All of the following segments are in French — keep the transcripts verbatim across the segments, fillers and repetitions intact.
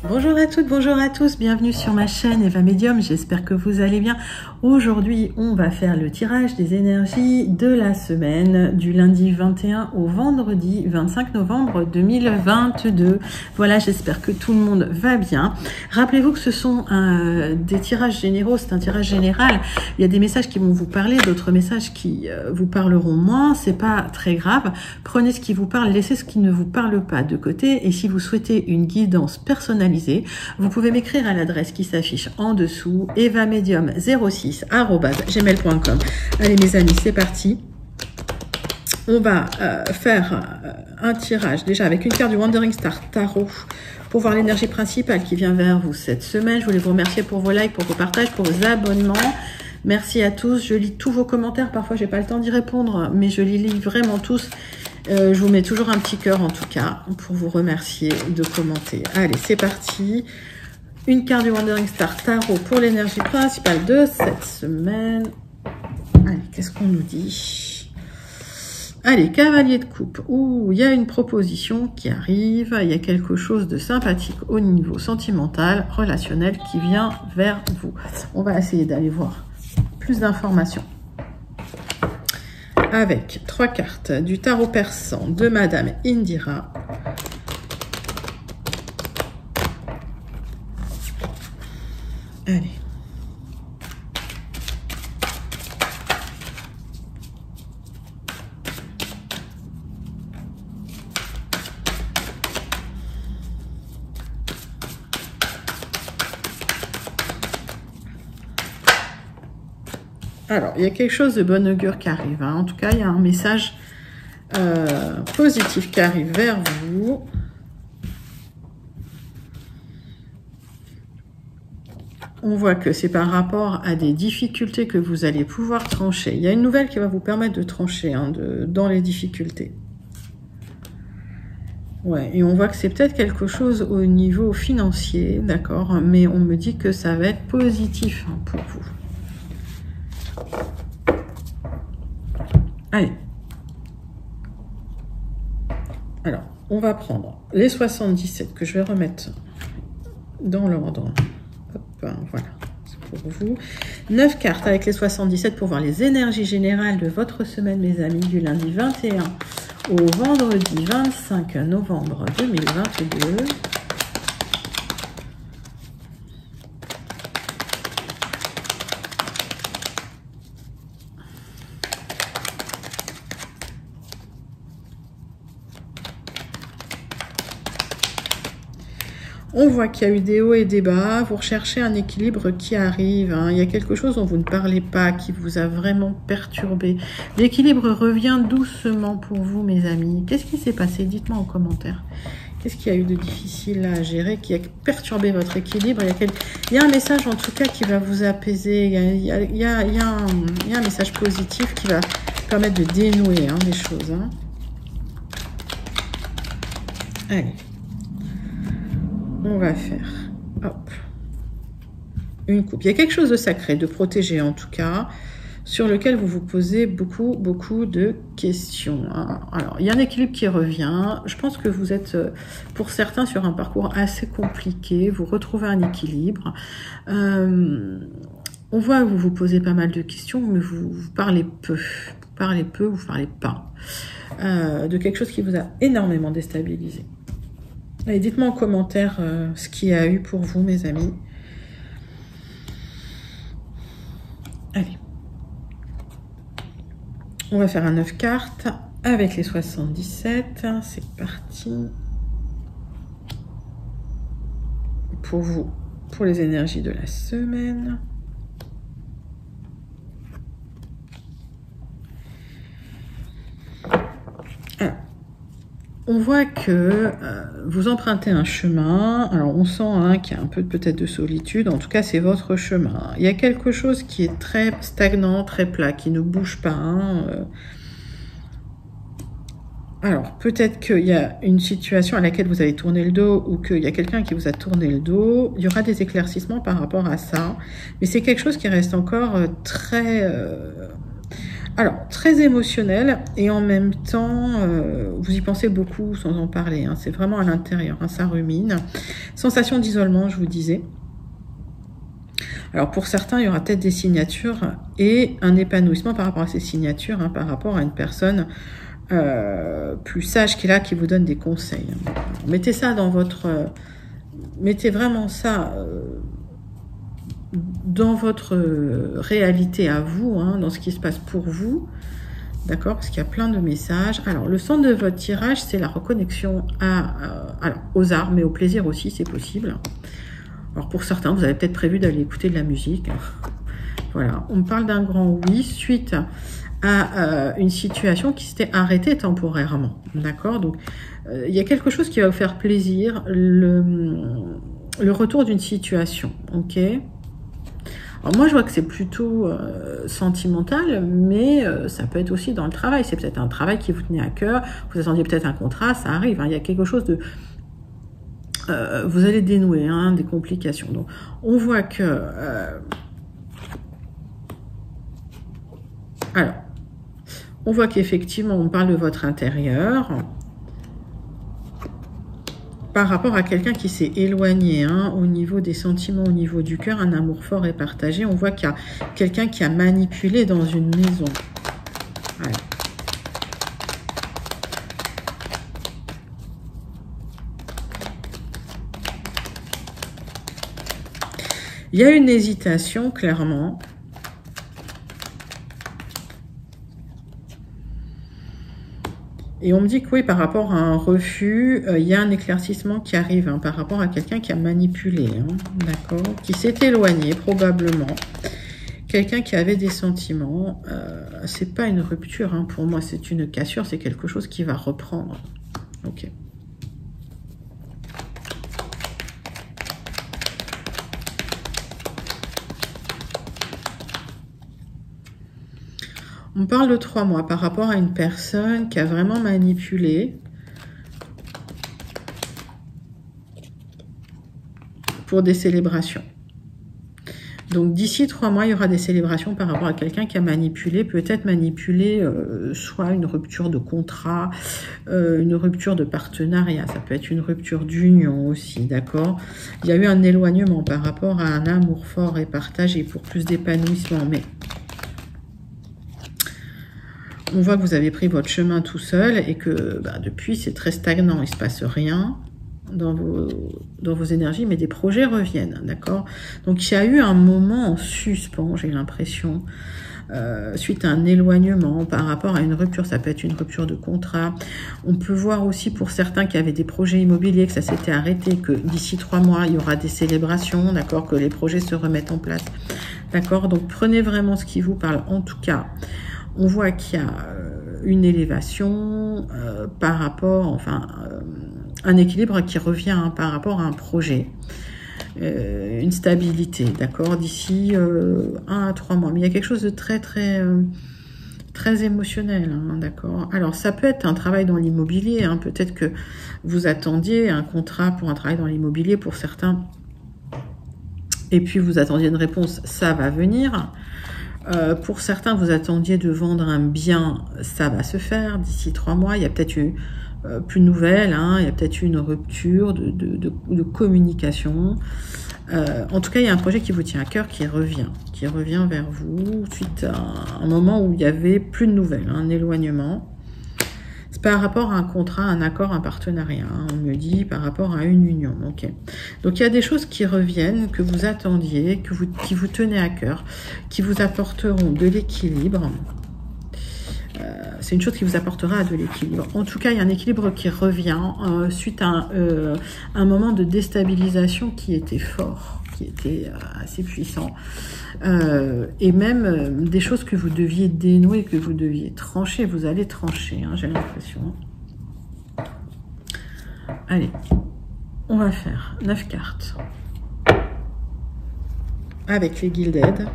Bonjour à toutes, bonjour à tous, bienvenue sur ma chaîne Eva Medium, j'espère que vous allez bien. Aujourd'hui, on va faire le tirage des énergies de la semaine du lundi vingt et un au vendredi vingt-cinq novembre deux mille vingt-deux. Voilà, j'espère que tout le monde va bien. Rappelez-vous que ce sont euh, des tirages généraux, c'est un tirage général. Il y a des messages qui vont vous parler, d'autres messages qui euh, vous parleront moins, c'est pas très grave. Prenez ce qui vous parle, laissez ce qui ne vous parle pas de côté et si vous souhaitez une guidance personnalisée, vous pouvez m'écrire à l'adresse qui s'affiche en dessous, evamedium zéro six arobase gmail point com. Allez mes amis, c'est parti. On va euh, faire euh, un tirage déjà avec une carte du Wandering Star Tarot pour voir l'énergie principale qui vient vers vous cette semaine. Je voulais vous remercier pour vos likes, pour vos partages, pour vos abonnements. Merci à tous. Je lis tous vos commentaires. Parfois, j'ai pas le temps d'y répondre, mais je les lis vraiment tous. Euh, je vous mets toujours un petit cœur en tout cas pour vous remercier de commenter. Allez, c'est parti. Une carte du Wandering Star Tarot pour l'énergie principale de cette semaine. Allez, qu'est-ce qu'on nous dit? Allez, cavalier de coupe. Ouh, il y a une proposition qui arrive. Il y a quelque chose de sympathique au niveau sentimental, relationnel qui vient vers vous. On va essayer d'aller voir plus d'informations. Avec trois cartes du tarot persan de Madame Indira. Allez. Alors, il y a quelque chose de bon augure qui arrive. Hein. En tout cas, il y a un message euh, positif qui arrive vers vous. On voit que c'est par rapport à des difficultés que vous allez pouvoir trancher. Il y a une nouvelle qui va vous permettre de trancher hein, de, dans les difficultés. Ouais, et on voit que c'est peut-être quelque chose au niveau financier, d'accord, mais on me dit que ça va être positif hein, pour vous. Allez. Alors, on va prendre les soixante-dix-sept que je vais remettre dans l'ordre. Hop, voilà, c'est pour vous. neuf cartes avec les soixante-dix-sept pour voir les énergies générales de votre semaine, mes amis, du lundi vingt et un au vendredi vingt-cinq novembre deux mille vingt-deux. On voit qu'il y a eu des hauts et des bas, vous recherchez un équilibre qui arrive, hein. Il y a quelque chose dont vous ne parlez pas, qui vous a vraiment perturbé. L'équilibre revient doucement pour vous, mes amis. Qu'est-ce qui s'est passé? Dites-moi en commentaire. Qu'est-ce qu'il y a eu de difficile à gérer, qui a perturbé votre équilibre? Il y a, quel... il y a un message en tout cas qui va vous apaiser, il y a, il y a, il y a, il y a, un... il y a un message positif qui va permettre de dénouer hein, les choses. Hein. Allez. On va faire hop, une coupe. Il y a quelque chose de sacré, de protégé en tout cas, sur lequel vous vous posez beaucoup, beaucoup de questions. Hein. Alors, il y a un équilibre qui revient. Je pense que vous êtes, pour certains, sur un parcours assez compliqué. Vous retrouvez un équilibre. Euh, on voit que vous vous posez pas mal de questions, mais vous, vous parlez peu. Vous parlez peu, vous parlez pas. Euh, de quelque chose qui vous a énormément déstabilisé. Et dites-moi en commentaire euh, ce qu'il y a eu pour vous, mes amis. Allez. On va faire un neuf cartes avec les soixante-dix-sept. C'est parti. Pour vous, pour les énergies de la semaine. Alors. On voit que euh, vous empruntez un chemin. Alors, on sent hein, qu'il y a un peu peut-être de solitude. En tout cas, c'est votre chemin. Il y a quelque chose qui est très stagnant, très plat, qui ne bouge pas. Hein. Alors, peut-être qu'il y a une situation à laquelle vous avez tourné le dos ou qu'il y a quelqu'un qui vous a tourné le dos. Il y aura des éclaircissements par rapport à ça. Mais c'est quelque chose qui reste encore très... Euh, Alors, très émotionnel et en même temps, euh, vous y pensez beaucoup sans en parler. Hein, c'est vraiment à l'intérieur, hein, ça rumine. Sensation d'isolement, je vous disais. Alors, pour certains, il y aura peut-être des signatures et un épanouissement par rapport à ces signatures, hein, par rapport à une personne euh, plus sage qui est là, qui vous donne des conseils. Alors, mettez ça dans votre... Euh, mettez vraiment ça... Euh, dans votre réalité à vous, hein, dans ce qui se passe pour vous, d'accord, parce qu'il y a plein de messages. Alors, le centre de votre tirage, c'est la reconnexion à, euh, alors, aux arts, mais au plaisir aussi, c'est possible. Alors, pour certains, vous avez peut-être prévu d'aller écouter de la musique. Voilà, on me parle d'un grand oui suite à euh, une situation qui s'était arrêtée temporairement, d'accord. Donc, euh, il y a quelque chose qui va vous faire plaisir, le, le retour d'une situation, ok. Alors moi, je vois que c'est plutôt euh, sentimental, mais euh, ça peut être aussi dans le travail. C'est peut-être un travail qui vous tenait à cœur. Vous attendiez peut-être un contrat, ça arrive. Hein, il y a quelque chose de... Euh, vous allez dénouer hein, des complications. Donc, on voit que... Euh, alors, on voit qu'effectivement, on parle de votre intérieur par rapport à quelqu'un qui s'est éloigné hein, au niveau des sentiments, au niveau du cœur, un amour fort et partagé. On voit qu'il y a quelqu'un qui a manipulé dans une maison. Voilà. Il y a une hésitation, clairement. Et on me dit que oui, par rapport à un refus, euh, il y a un éclaircissement qui arrive hein, par rapport à quelqu'un qui a manipulé, hein, d'accord, qui s'est éloigné probablement. Quelqu'un qui avait des sentiments, euh, c'est pas une rupture, hein, pour moi c'est une cassure, c'est quelque chose qui va reprendre. Ok. On parle de trois mois par rapport à une personne qui a vraiment manipulé pour des célébrations. Donc d'ici trois mois, il y aura des célébrations par rapport à quelqu'un qui a manipulé, peut-être manipulé euh, soit une rupture de contrat, euh, une rupture de partenariat, ça peut être une rupture d'union aussi, d'accord? Il y a eu un éloignement par rapport à un amour fort et partagé pour plus d'épanouissement, mais... on voit que vous avez pris votre chemin tout seul et que bah, depuis, c'est très stagnant. Il ne se passe rien dans vos, dans vos énergies, mais des projets reviennent, d'accord? Donc, il y a eu un moment en suspens, j'ai l'impression, euh, suite à un éloignement par rapport à une rupture. Ça peut être une rupture de contrat. On peut voir aussi pour certains qui avaient des projets immobiliers, que ça s'était arrêté, que d'ici trois mois, il y aura des célébrations, d'accord? Que les projets se remettent en place, d'accord? Donc, prenez vraiment ce qui vous parle. En tout cas, on voit qu'il y a une élévation euh, par rapport, enfin, euh, un équilibre qui revient hein, par rapport à un projet, euh, une stabilité, d'accord, d'ici euh, un à trois mois. Mais il y a quelque chose de très, très, euh, très émotionnel, hein, d'accord. Alors, ça peut être un travail dans l'immobilier, hein, peut-être que vous attendiez un contrat pour un travail dans l'immobilier pour certains, et puis vous attendiez une réponse, ça va venir. Euh, pour certains, vous attendiez de vendre un bien, ça va se faire d'ici trois mois. Il y a peut-être eu euh, plus de nouvelles, hein, il y a peut-être eu une rupture de, de, de, de communication. Euh, en tout cas, il y a un projet qui vous tient à cœur, qui revient, qui revient vers vous suite à un moment où il y avait plus de nouvelles, hein, un éloignement. C'est par rapport à un contrat, un accord, un partenariat. Hein, on me dit par rapport à une union. Okay. Donc, il y a des choses qui reviennent, que vous attendiez, que vous, qui vous tenaient à cœur, qui vous apporteront de l'équilibre. Euh, c'est une chose qui vous apportera de l'équilibre. En tout cas, il y a un équilibre qui revient euh, suite à un, euh, un moment de déstabilisation qui était fort, qui était euh, assez puissant. Euh, et même euh, des choses que vous deviez dénouer, que vous deviez trancher, vous allez trancher, hein, j'ai l'impression. Allez, on va faire neuf cartes avec les Gilded.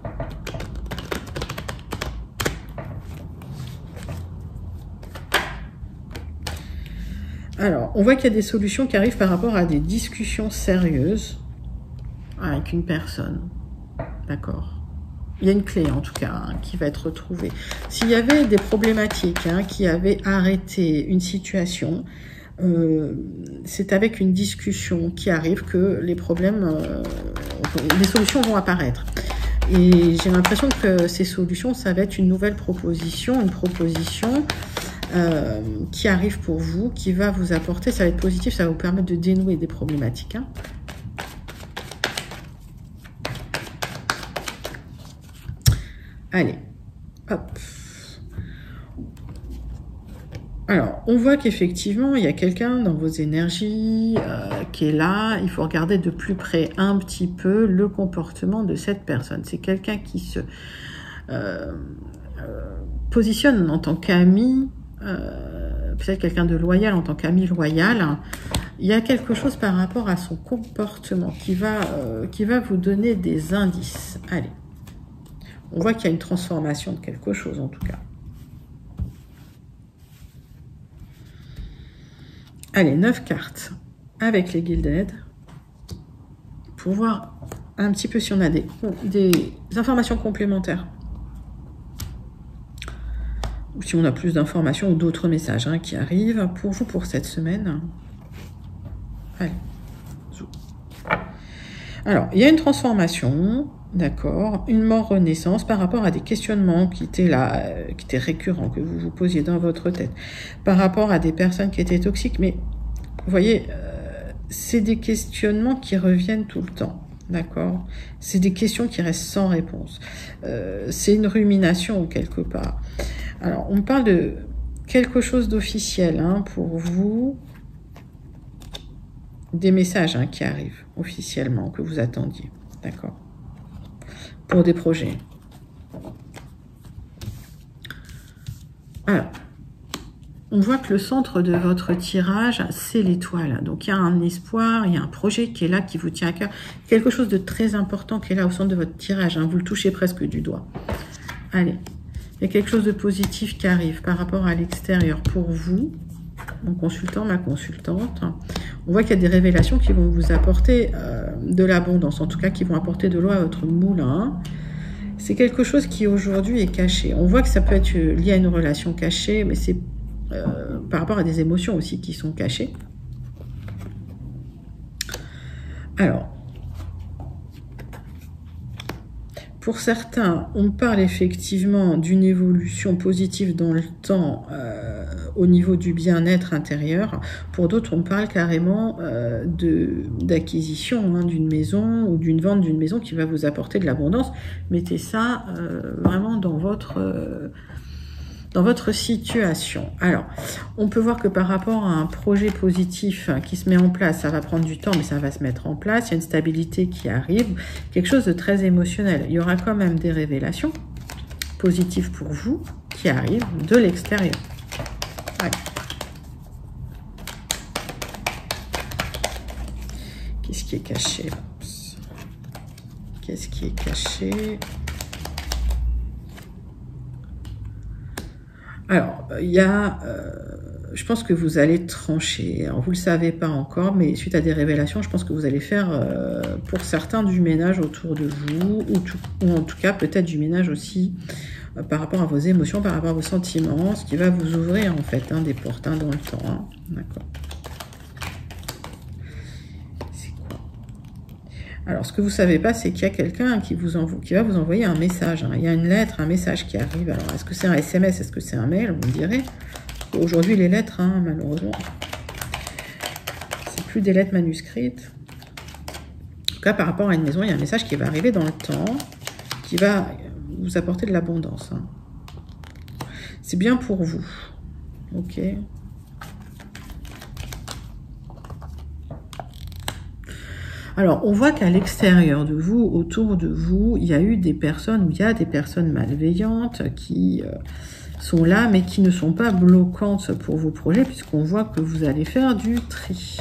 Alors, on voit qu'il y a des solutions qui arrivent par rapport à des discussions sérieuses avec une personne. D'accord. il y a une clé en tout cas hein, qui va être retrouvée. S'il y avait des problématiques hein, qui avaient arrêté une situation, euh, c'est avec une discussion qui arrive que les problèmes, euh, les solutions vont apparaître. Et j'ai l'impression que ces solutions, ça va être une nouvelle proposition, une proposition euh, qui arrive pour vous, qui va vous apporter, ça va être positif, ça va vous permettre de dénouer des problématiques. Hein. Allez, hop. Alors, on voit qu'effectivement, il y a quelqu'un dans vos énergies euh, qui est là. Il faut regarder de plus près un petit peu le comportement de cette personne. C'est quelqu'un qui se euh, euh, positionne en tant qu'ami, euh, peut-être quelqu'un de loyal en tant qu'ami loyal. Il y a quelque chose par rapport à son comportement qui va, euh, qui va vous donner des indices. Allez. On voit qu'il y a une transformation de quelque chose, en tout cas. Allez, neuf cartes avec les Gilded pour voir un petit peu si on a des, des informations complémentaires. Ou si on a plus d'informations ou d'autres messages hein, qui arrivent pour vous pour cette semaine. Allez. Alors, il y a une transformation... D'accord, une mort-renaissance par rapport à des questionnements qui étaient là, euh, qui étaient récurrents, que vous vous posiez dans votre tête, par rapport à des personnes qui étaient toxiques, mais vous voyez, euh, c'est des questionnements qui reviennent tout le temps, d'accord? C'est des questions qui restent sans réponse. Euh, c'est une rumination quelque part. Alors, on parle de quelque chose d'officiel hein, pour vous, des messages hein, qui arrivent officiellement, que vous attendiez, d'accord? Pour des projets. Alors, on voit que le centre de votre tirage, c'est l'étoile. Donc, il y a un espoir, il y a un projet qui est là, qui vous tient à cœur. Quelque chose de très important qui est là au centre de votre tirage. Hein, vous le touchez presque du doigt. Allez, il y a quelque chose de positif qui arrive par rapport à l'extérieur pour vous, mon consultant, ma consultante. On voit qu'il y a des révélations qui vont vous apporter euh, de l'abondance, en tout cas qui vont apporter de l'eau à votre moulin. C'est quelque chose qui aujourd'hui est caché. On voit que ça peut être lié à une relation cachée, mais c'est euh, par rapport à des émotions aussi qui sont cachées. Alors, pour certains, on parle effectivement d'une évolution positive dans le temps euh, au niveau du bien-être intérieur. Pour d'autres, on parle carrément euh, de d'acquisition hein, d'une maison ou d'une vente d'une maison qui va vous apporter de l'abondance. Mettez ça euh, vraiment dans votre... Euh, dans votre situation. Alors, on peut voir que par rapport à un projet positif qui se met en place, ça va prendre du temps, mais ça va se mettre en place. Il y a une stabilité qui arrive, quelque chose de très émotionnel. Il y aura quand même des révélations positives pour vous qui arrivent de l'extérieur. Ouais. Qu'est-ce qui est caché? Qu'est-ce qui est caché? Alors, il y a, euh, je pense que vous allez trancher. Alors, vous ne le savez pas encore, mais suite à des révélations, je pense que vous allez faire, euh, pour certains, du ménage autour de vous, ou, tout, ou en tout cas, peut-être du ménage aussi euh, par rapport à vos émotions, par rapport à vos sentiments, ce qui va vous ouvrir, en fait, hein, des portes hein, dans le temps. Hein. D'accord. Alors, ce que vous ne savez pas, c'est qu'il y a quelqu'un qui, vous envo- qui va vous envoyer un message. Hein. Il y a une lettre, un message qui arrive. Alors, est-ce que c'est un S M S? Est-ce que c'est un mail? Vous me direz. Aujourd'hui, les lettres, hein, malheureusement, c'est plus des lettres manuscrites. En tout cas, par rapport à une maison, il y a un message qui va arriver dans le temps, qui va vous apporter de l'abondance. Hein. C'est bien pour vous. Ok. Alors, on voit qu'à l'extérieur de vous, autour de vous, il y a eu des personnes, ou il y a des personnes malveillantes qui euh, sont là, mais qui ne sont pas bloquantes pour vos projets, puisqu'on voit que vous allez faire du tri.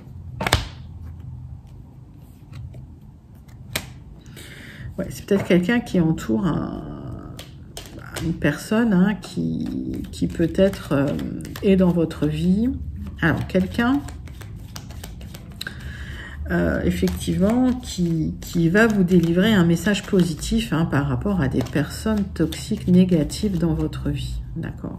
Ouais, c'est peut-être quelqu'un qui entoure un, une personne hein, qui, qui peut-être euh, est dans votre vie. Alors, quelqu'un... euh, effectivement, qui, qui va vous délivrer un message positif hein, par rapport à des personnes toxiques, négatives dans votre vie. D'accord?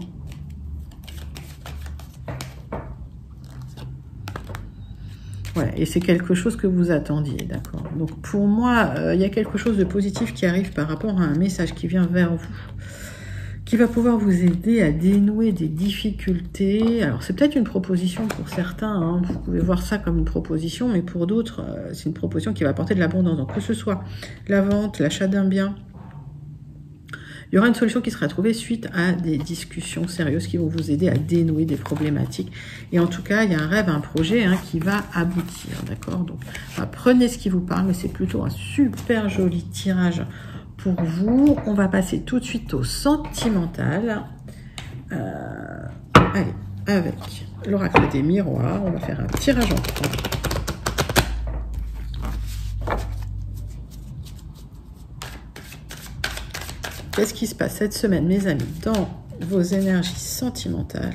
Ouais, et c'est quelque chose que vous attendiez, d'accord? Donc pour moi, euh, il y a quelque chose de positif qui arrive par rapport à un message qui vient vers vous, qui va pouvoir vous aider à dénouer des difficultés. Alors c'est peut-être une proposition pour certains, hein, vous pouvez voir ça comme une proposition, mais pour d'autres, euh, c'est une proposition qui va apporter de l'abondance. Donc que ce soit la vente, l'achat d'un bien, il y aura une solution qui sera trouvée suite à des discussions sérieuses qui vont vous aider à dénouer des problématiques. Et en tout cas, il y a un rêve, un projet hein, qui va aboutir, d'accord? Donc, bah, prenez ce qui vous parle, mais c'est plutôt un super joli tirage pour vous. On va passer tout de suite au sentimental. Euh, allez, avec l'oracle des miroirs, on va faire un tirage en trois. Qu'est-ce qui se passe cette semaine, mes amis, dans vos énergies sentimentales?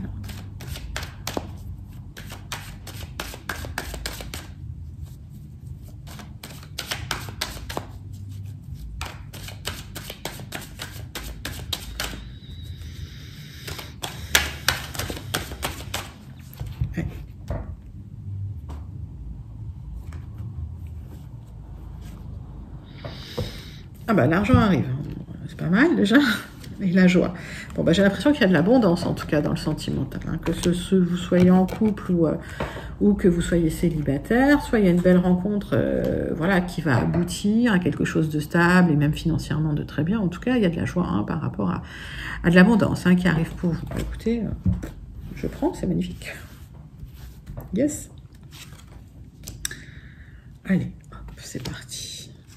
Ouais. Ah bah l'argent arrive. Pas mal déjà, et la joie. Bon, bah, j'ai l'impression qu'il y a de l'abondance en tout cas dans le sentimental, hein, que ce, ce, vous soyez en couple ou, euh, ou que vous soyez célibataire, soit il y a une belle rencontre euh, voilà, qui va aboutir à quelque chose de stable et même financièrement de très bien. En tout cas, il y a de la joie hein, par rapport à, à de l'abondance hein, qui arrive pour vous. Bah, écoutez, euh, je prends, c'est magnifique. Yes. Allez, c'est parti.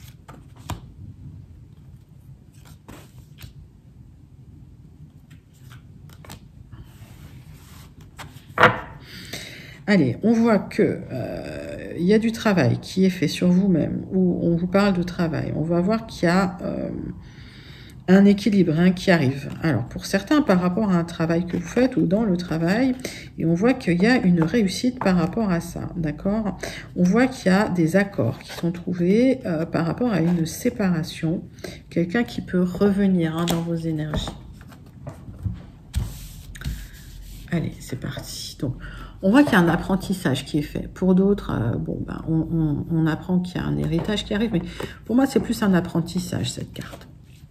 Allez, on voit que euh, il y a du travail qui est fait sur vous-même, où on vous parle de travail. On va voir qu'il y a euh, un équilibre hein, qui arrive. Alors, pour certains, par rapport à un travail que vous faites ou dans le travail, et on voit qu'il y a une réussite par rapport à ça, d'accord? On voit qu'il y a des accords qui sont trouvés euh, par rapport à une séparation. Quelqu'un qui peut revenir hein, dans vos énergies. Allez, c'est parti. Donc, on voit qu'il y a un apprentissage qui est fait. Pour d'autres, euh, bon, ben, on, on, on apprend qu'il y a un héritage qui arrive, mais pour moi, c'est plus un apprentissage, cette carte.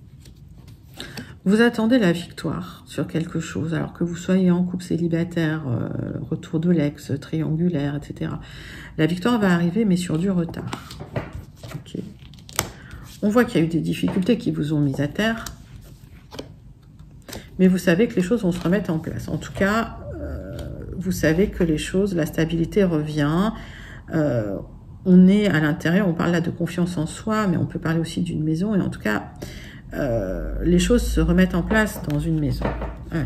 Vous attendez la victoire sur quelque chose, alors que vous soyez en couple célibataire, euh, retour de l'ex, triangulaire, et cetera. La victoire va arriver, mais sur du retard. Okay. On voit qu'il y a eu des difficultés qui vous ont mis à terre, mais vous savez que les choses vont se remettre en place. En tout cas, vous savez que les choses, la stabilité revient, euh, on est à l'intérieur, on parle là de confiance en soi, mais on peut parler aussi d'une maison, et en tout cas, euh, les choses se remettent en place dans une maison. Alors.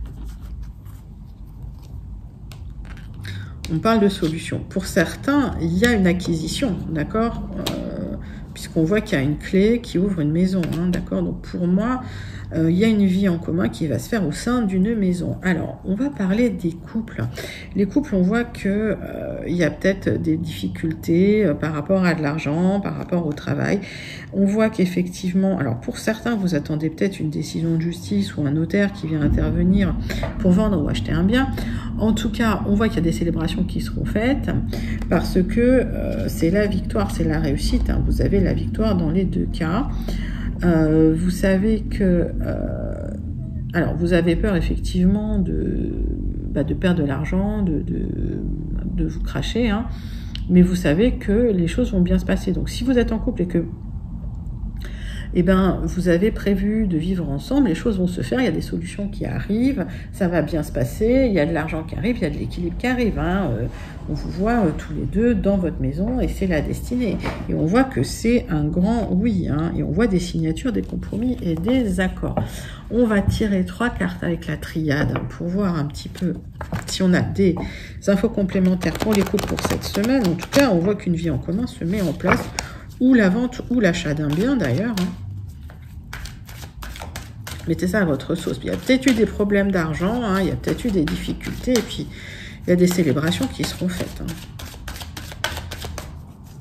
On parle de solution. Pour certains, il y a une acquisition, d'accord, euh, puisqu'on voit qu'il y a une clé qui ouvre une maison, hein, d'accord. Donc pour moi, euh, il y a une vie en commun qui va se faire au sein d'une maison. Alors, on va parler des couples. Les couples, on voit que euh, il y a peut-être des difficultés euh, par rapport à de l'argent, par rapport au travail. On voit qu'effectivement, alors pour certains, vous attendez peut-être une décision de justice ou un notaire qui vient intervenir pour vendre ou acheter un bien. En tout cas, on voit qu'il y a des célébrations qui seront faites parce que euh, c'est la victoire, c'est la réussite. Hein. Vous avez la victoire dans les deux cas. Euh, vous savez que... Euh, alors, vous avez peur effectivement de, bah, de perdre de l'argent, de, de, de vous cracher, hein, mais vous savez que les choses vont bien se passer. Donc, si vous êtes en couple et que eh ben, vous avez prévu de vivre ensemble, les choses vont se faire, il y a des solutions qui arrivent, ça va bien se passer, il y a de l'argent qui arrive, il y a de l'équilibre qui arrive. Hein. Euh, on vous voit euh, tous les deux dans votre maison et c'est la destinée. Et on voit que c'est un grand oui, hein, et on voit des signatures, des compromis et des accords. On va tirer trois cartes avec la triade hein, pour voir un petit peu si on a des infos complémentaires pour les couples pour cette semaine. En tout cas, on voit qu'une vie en commun se met en place, ou la vente ou l'achat d'un bien d'ailleurs. Hein. Mettez ça à votre sauce. Il y a peut-être eu des problèmes d'argent, hein, il y a peut-être eu des difficultés, et puis il y a des célébrations qui seront faites. Hein.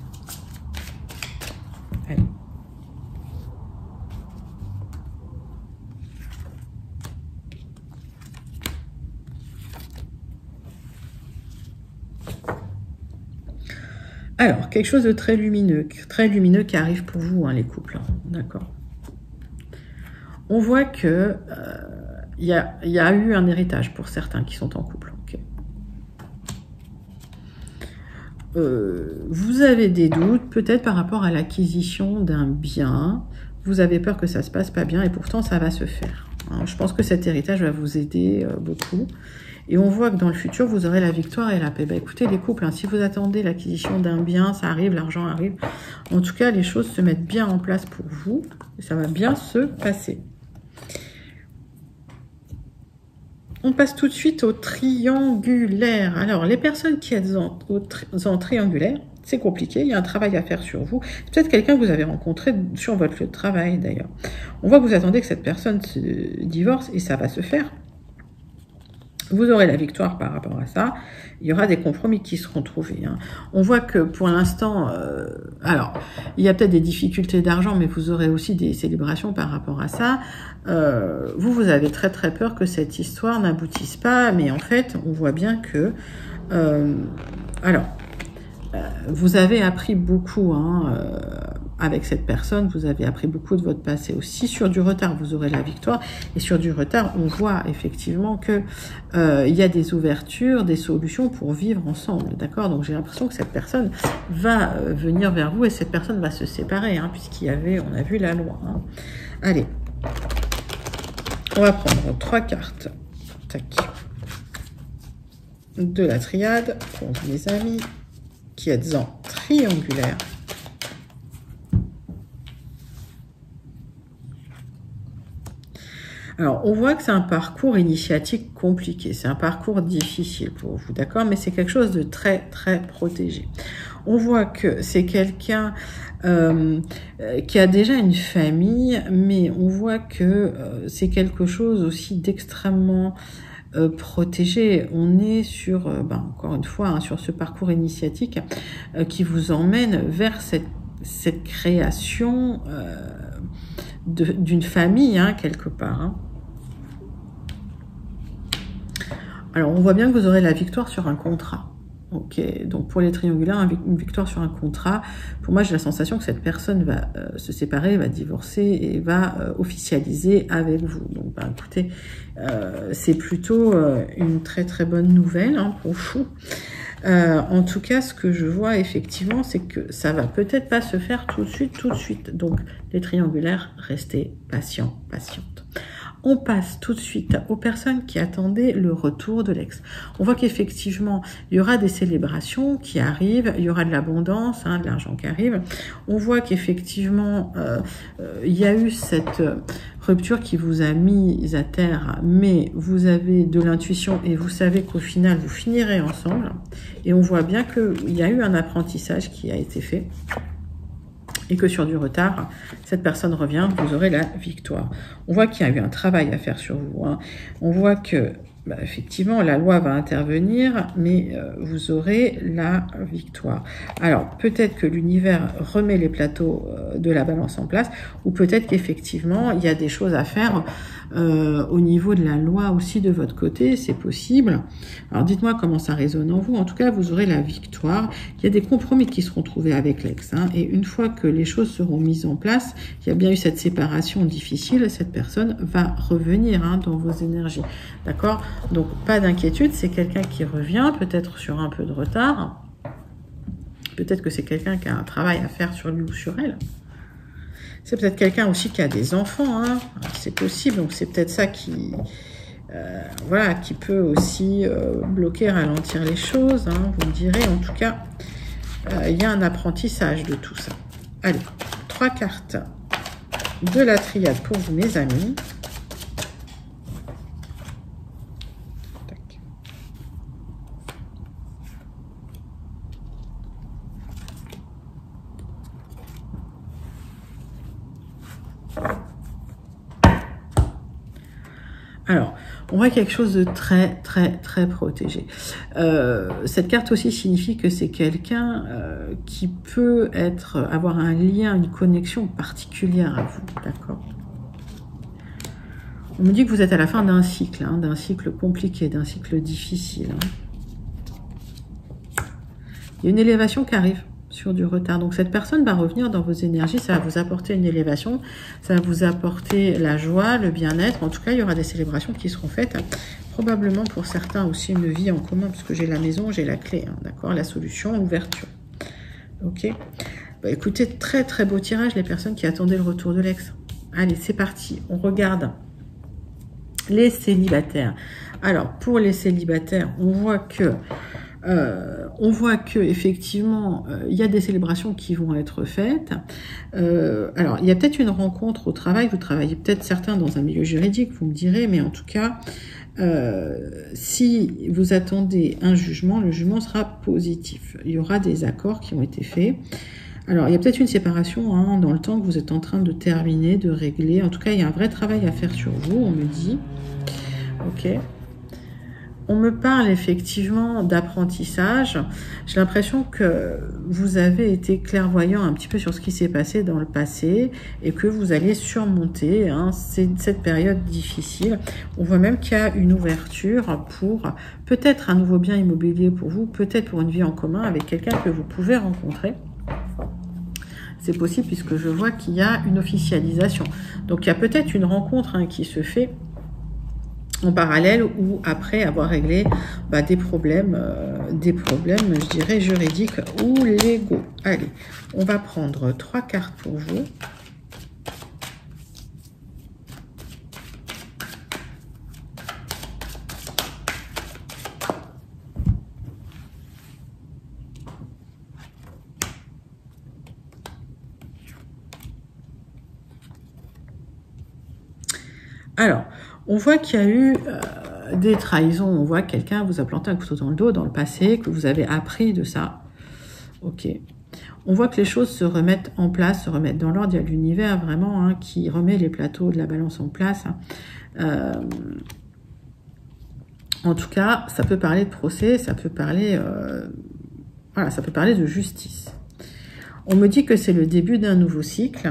Alors, quelque chose de très lumineux, très lumineux qui arrive pour vous, hein, les couples, hein, d'accord. On voit que il euh, y, a, y a eu un héritage pour certains qui sont en couple. Okay. Euh, vous avez des doutes, peut-être par rapport à l'acquisition d'un bien. Vous avez peur que ça se passe pas bien et pourtant ça va se faire. Hein. Je pense que cet héritage va vous aider euh, beaucoup. Et on voit que dans le futur, vous aurez la victoire et la paix. Bah, écoutez, les couples, hein, si vous attendez l'acquisition d'un bien, ça arrive, l'argent arrive. En tout cas, les choses se mettent bien en place pour vous. Et ça va bien se passer. On passe tout de suite au triangulaire. Alors, les personnes qui êtes en, au tri en triangulaire, c'est compliqué. Il y a un travail à faire sur vous. C'est peut-être quelqu'un que vous avez rencontré sur votre lieu de travail, d'ailleurs. On voit que vous attendez que cette personne se divorce et ça va se faire. Vous aurez la victoire par rapport à ça. Il y aura des compromis qui seront trouvés. Hein. On voit que pour l'instant, euh, alors, il y a peut-être des difficultés d'argent, mais vous aurez aussi des célébrations par rapport à ça. Euh, vous, vous avez très très peur que cette histoire n'aboutisse pas, mais en fait, on voit bien que... Euh, alors, euh, vous avez appris beaucoup, hein, euh, avec cette personne, vous avez appris beaucoup de votre passé aussi. Sur du retard, vous aurez la victoire. Et sur du retard, on voit effectivement que euh, il y a des ouvertures, des solutions pour vivre ensemble. D'accord? Donc j'ai l'impression que cette personne va euh, venir vers vous et cette personne va se séparer, hein, puisqu'il y avait, on a vu la loi. Hein. Allez, on va prendre trois cartes. Tac. De la triade pour mes amis qui êtes en triangulaire. Alors, on voit que c'est un parcours initiatique compliqué, c'est un parcours difficile pour vous, d'accord? Mais c'est quelque chose de très, très protégé. On voit que c'est quelqu'un euh, qui a déjà une famille, mais on voit que euh, c'est quelque chose aussi d'extrêmement euh, protégé. On est sur, euh, ben, encore une fois, hein, sur ce parcours initiatique euh, qui vous emmène vers cette, cette création euh, d'une famille, hein, quelque part, hein. Alors, on voit bien que vous aurez la victoire sur un contrat. Ok, donc pour les triangulaires, une victoire sur un contrat. Pour moi, j'ai la sensation que cette personne va euh, se séparer, va divorcer et va euh, officialiser avec vous. Donc, bah, écoutez, euh, c'est plutôt euh, une très très bonne nouvelle, hein, pour vous. Euh, en tout cas, ce que je vois effectivement, c'est que ça va peut-être pas se faire tout de suite, tout de suite. Donc, les triangulaires, restez patients, patientes. On passe tout de suite aux personnes qui attendaient le retour de l'ex. On voit qu'effectivement, il y aura des célébrations qui arrivent, il y aura de l'abondance, hein, de l'argent qui arrive. On voit qu'effectivement, euh, euh, il y a eu cette rupture qui vous a mis à terre, mais vous avez de l'intuition et vous savez qu'au final, vous finirez ensemble. Et on voit bien qu'il y a eu un apprentissage qui a été fait. Et que sur du retard, cette personne revient, vous aurez la victoire. On voit qu'il y a eu un travail à faire sur vous. Hein. On voit que, bah, effectivement, la loi va intervenir, mais euh, vous aurez la victoire. Alors, peut-être que l'univers remet les plateaux euh, de la balance en place, ou peut-être qu'effectivement, il y a des choses à faire euh, au niveau de la loi aussi de votre côté, c'est possible. Alors, dites-moi comment ça résonne en vous. En tout cas, vous aurez la victoire. Il y a des compromis qui seront trouvés avec l'ex. Hein, et une fois que les choses seront mises en place, il y a bien eu cette séparation difficile, cette personne va revenir, hein, dans vos énergies. D'accord? Donc, pas d'inquiétude, c'est quelqu'un qui revient, peut-être sur un peu de retard. Peut-être que c'est quelqu'un qui a un travail à faire sur lui ou sur elle. C'est peut-être quelqu'un aussi qui a des enfants, hein. C'est possible, donc c'est peut-être ça qui, euh, voilà, qui peut aussi euh, bloquer, ralentir les choses, hein, vous me direz. En tout cas, euh, il y a un apprentissage de tout ça. Allez, trois cartes de la triade pour vous, mes amis. Alors, on voit quelque chose de très, très, très protégé. Euh, cette carte aussi signifie que c'est quelqu'un euh, qui peut être, avoir un lien, une connexion particulière à vous, d'accord? On me dit que vous êtes à la fin d'un cycle, hein, d'un cycle compliqué, d'un cycle difficile. Hein. Il y a une élévation qui arrive sur du retard. Donc cette personne va revenir dans vos énergies, ça va vous apporter une élévation, ça va vous apporter la joie, le bien-être. En tout cas, il y aura des célébrations qui seront faites. Probablement pour certains aussi une vie en commun, puisque j'ai la maison, j'ai la clé, hein, d'accord, la solution, l'ouverture. Ok. Bah, écoutez, très très beau tirage, les personnes qui attendaient le retour de l'ex. Allez, c'est parti, on regarde les célibataires. Alors, pour les célibataires, on voit que Euh, on voit que effectivement il euh, y a des célébrations qui vont être faites. Euh, alors il y a peut-être une rencontre au travail, vous travaillez peut-être certains dans un milieu juridique, vous me direz, mais en tout cas euh, si vous attendez un jugement, le jugement sera positif. Il y aura des accords qui ont été faits. Alors il y a peut-être une séparation hein, dans le temps que vous êtes en train de terminer, de régler. En tout cas il y a un vrai travail à faire sur vous, on me dit. Ok. On me parle effectivement d'apprentissage. J'ai l'impression que vous avez été clairvoyant un petit peu sur ce qui s'est passé dans le passé et que vous allez surmonter hein, cette période difficile. On voit même qu'il y a une ouverture pour peut-être un nouveau bien immobilier pour vous, peut-être pour une vie en commun avec quelqu'un que vous pouvez rencontrer. C'est possible puisque je vois qu'il y a une officialisation. Donc il y a peut-être une rencontre hein, qui se fait en parallèle ou après avoir réglé bah, des problèmes, euh, des problèmes, je dirais, juridiques ou légaux. Allez, on va prendre trois cartes pour vous. Alors, on voit qu'il y a eu euh, des trahisons, on voit que quelqu'un vous a planté un couteau dans le dos dans le passé, que vous avez appris de ça. Ok. On voit que les choses se remettent en place, se remettent dans l'ordre. Il y a l'univers vraiment hein, qui remet les plateaux de la balance en place. Hein. Euh, en tout cas, ça peut parler de procès, ça peut parler, euh, voilà, ça peut parler de justice. On me dit que c'est le début d'un nouveau cycle.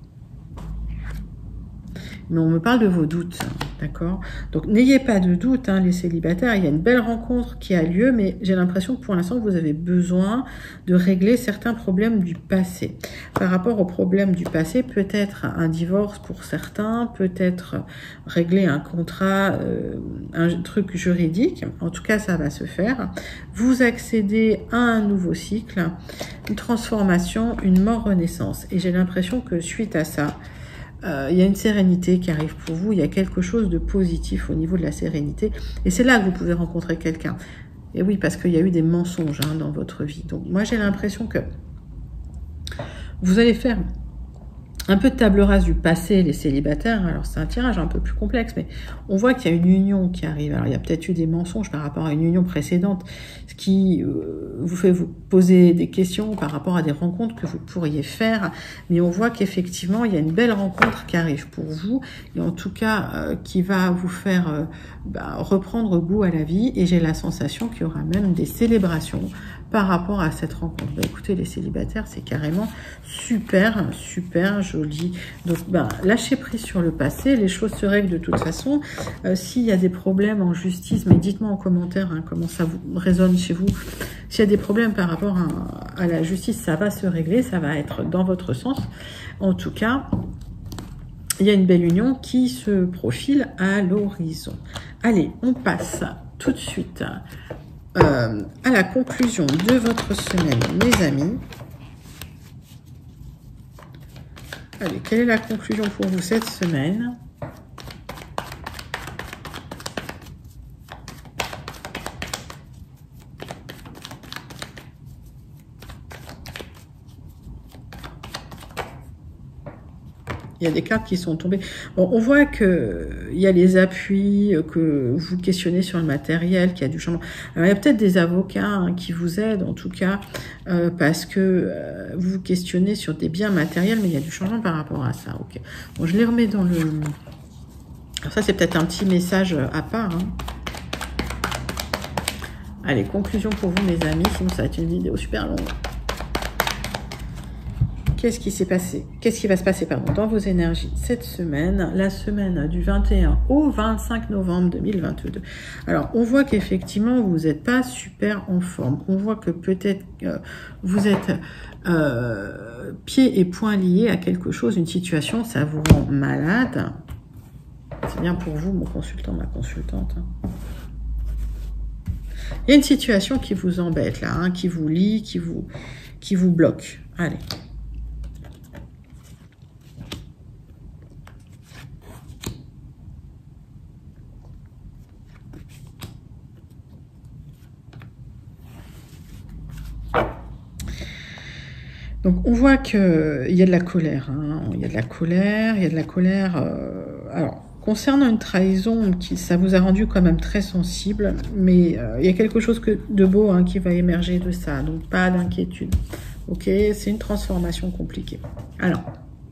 Mais on me parle de vos doutes, d'accord? Donc, n'ayez pas de doute, hein, les célibataires. Il y a une belle rencontre qui a lieu, mais j'ai l'impression que pour l'instant, vous avez besoin de régler certains problèmes du passé. Par rapport aux problèmes du passé, peut-être un divorce pour certains, peut-être régler un contrat, euh, un truc juridique. En tout cas, ça va se faire. Vous accédez à un nouveau cycle, une transformation, une mort-renaissance. Et j'ai l'impression que suite à ça, Euh, il y a une sérénité qui arrive pour vous, il y a quelque chose de positif au niveau de la sérénité, et c'est là que vous pouvez rencontrer quelqu'un. Et oui, parce qu'il y a eu des mensonges hein, dans votre vie. Donc moi j'ai l'impression que vous allez faire un peu de table rase du passé, les célibataires. Alors c'est un tirage un peu plus complexe, mais on voit qu'il y a une union qui arrive. Alors il y a peut-être eu des mensonges par rapport à une union précédente, ce qui euh, vous fait vous poser des questions par rapport à des rencontres que vous pourriez faire. Mais on voit qu'effectivement il y a une belle rencontre qui arrive pour vous, et en tout cas euh, qui va vous faire euh, bah, reprendre goût à la vie. Et j'ai la sensation qu'il y aura même des célébrations par rapport à cette rencontre. Bah, écoutez, les célibataires, c'est carrément super, super joli. Donc, bah, lâchez prise sur le passé. Les choses se règlent de toute façon. Euh, S'il y a des problèmes en justice, mais dites-moi en commentaire hein, comment ça vous résonne chez vous. S'il y a des problèmes par rapport à, à la justice, ça va se régler, ça va être dans votre sens. En tout cas, il y a une belle union qui se profile à l'horizon. Allez, on passe tout de suite Euh, à la conclusion de votre semaine, mes amis. Allez, quelle est la conclusion pour vous cette semaine? Il y a des cartes qui sont tombées. Bon, on voit que il y a les appuis, que vous questionnez sur le matériel, qu'il y a du changement. Alors, il y a peut-être des avocats hein, qui vous aident, en tout cas, euh, parce que euh, vous vous questionnez sur des biens matériels, mais il y a du changement par rapport à ça. Ok. Bon, je les remets dans le... Alors ça, c'est peut-être un petit message à part. Hein. Allez, conclusion pour vous, mes amis, sinon ça va être une vidéo super longue. Ok, qu'est-ce qui s'est passé? Qu'est-ce qui va se passer pardon, dans vos énergies cette semaine, la semaine du vingt et un au vingt-cinq novembre deux mille vingt-deux? Alors, on voit qu'effectivement, vous n'êtes pas super en forme. On voit que peut-être euh, vous êtes euh, pieds et poings liés à quelque chose, une situation, ça vous rend malade. C'est bien pour vous, mon consultant, ma consultante. Hein. Il y a une situation qui vous embête là, hein, qui vous lie, qui vous, qui vous bloque. Allez. Donc on voit qu'il y a de la colère. Hein. Il y a de la colère, il y a de la colère. Euh, alors. Concernant une trahison, qui, ça vous a rendu quand même très sensible, mais euh, il y a quelque chose que, de beau hein, qui va émerger de ça, donc pas d'inquiétude. Ok, c'est une transformation compliquée. Alors,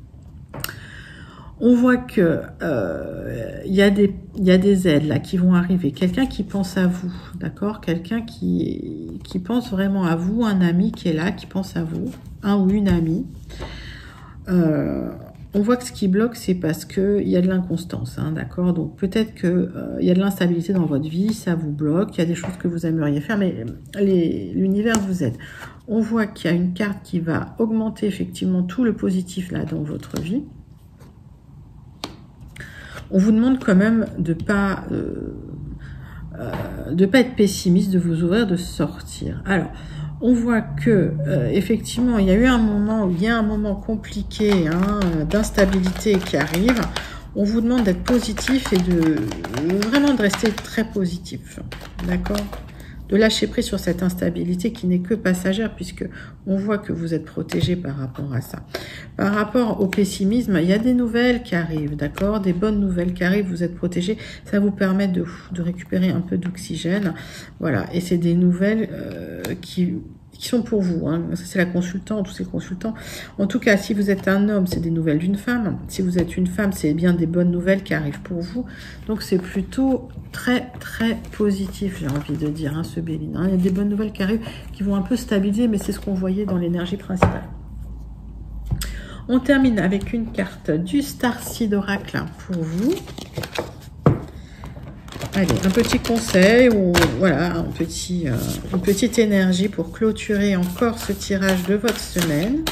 on voit que euh, il y a des, il y a des aides là qui vont arriver. Quelqu'un qui pense à vous, d'accord? Quelqu'un qui, qui pense vraiment à vous, un ami qui est là, qui pense à vous, un ou une amie. Euh, On voit que ce qui bloque, c'est parce qu'il y a de l'inconstance, hein, d'accord? Donc peut-être qu'il euh, y a de l'instabilité dans votre vie, ça vous bloque, il y a des choses que vous aimeriez faire, mais l'univers vous aide. On voit qu'il y a une carte qui va augmenter effectivement tout le positif là dans votre vie. On vous demande quand même de ne pas, euh, euh, de pas être pessimiste, de vous ouvrir, de sortir. Alors, on voit que euh, effectivement, il y a eu un moment, il y a un moment compliqué hein, d'instabilité qui arrive. On vous demande d'être positif et de vraiment de rester très positif, d'accord? De lâcher prise sur cette instabilité qui n'est que passagère, puisque on voit que vous êtes protégé par rapport à ça. Par rapport au pessimisme, il y a des nouvelles qui arrivent, d'accord? Des bonnes nouvelles qui arrivent, vous êtes protégé. Ça vous permet de, de récupérer un peu d'oxygène. Voilà, et c'est des nouvelles euh, qui... qui sont pour vous, hein. Ça c'est la consultante, tous ces consultants. En tout cas, si vous êtes un homme, c'est des nouvelles d'une femme. Si vous êtes une femme, c'est bien des bonnes nouvelles qui arrivent pour vous. Donc c'est plutôt très très positif, j'ai envie de dire, hein, ce Béline. Hein. Il y a des bonnes nouvelles qui arrivent, qui vont un peu stabiliser, mais c'est ce qu'on voyait dans l'énergie principale. On termine avec une carte du Starseed Oracle pour vous. Allez, un petit conseil ou voilà, un petit, euh, une petite énergie pour clôturer encore ce tirage de votre semaine.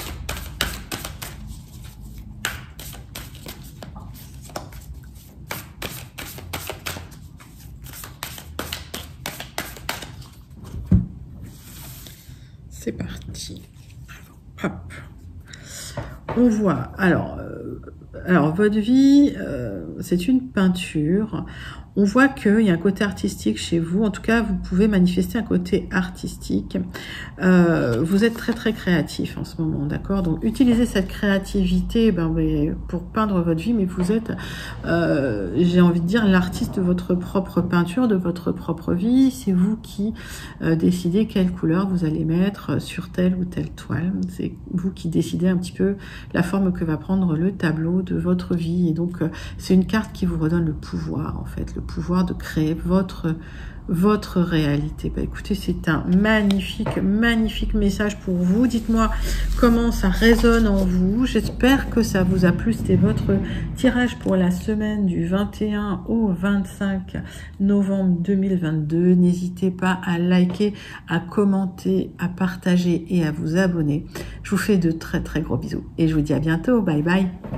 C'est parti. Hop. On voit, alors, euh, alors votre vie, euh, c'est une peinture. On voit qu'il y a un côté artistique chez vous. En tout cas, vous pouvez manifester un côté artistique. Euh, vous êtes très, très créatif en ce moment, d'accord? Donc, utilisez cette créativité ben, pour peindre votre vie, mais vous êtes, euh, j'ai envie de dire, l'artiste de votre propre peinture, de votre propre vie. C'est vous qui euh, décidez quelle couleur vous allez mettre sur telle ou telle toile. C'est vous qui décidez un petit peu la forme que va prendre le tableau de votre vie. Et donc, euh, c'est une carte qui vous redonne le pouvoir, en fait, le pouvoir de créer votre, votre réalité. Bah, écoutez, c'est un magnifique, magnifique message pour vous. Dites-moi comment ça résonne en vous. J'espère que ça vous a plu. C'était votre tirage pour la semaine du vingt et un au vingt-cinq novembre deux mille vingt-deux. N'hésitez pas à liker, à commenter, à partager et à vous abonner. Je vous fais de très, très gros bisous. Et je vous dis à bientôt. Bye bye.